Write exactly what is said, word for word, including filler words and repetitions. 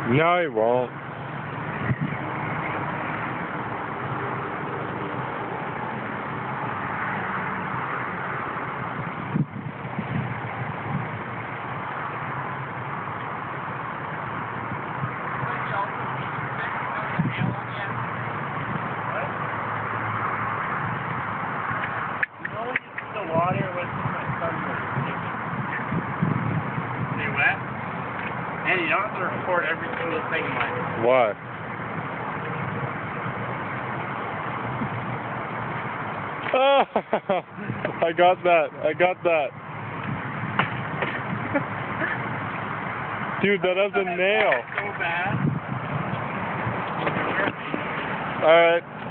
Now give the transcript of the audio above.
No, he won't. Water with my son was They wet? And you don't have to record every single thing, Mike. Why? Oh, I got that. I got that. Dude, that has a nail. So bad. Alright.